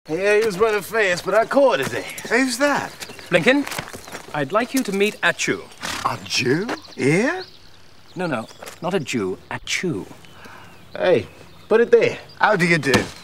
Yeah, he was running fast, but I caught his ass. Who's that? Blinken, I'd like you to meet Achu. A Jew? Here? No, not a Jew, Achu. Hey, put it there. How do you do?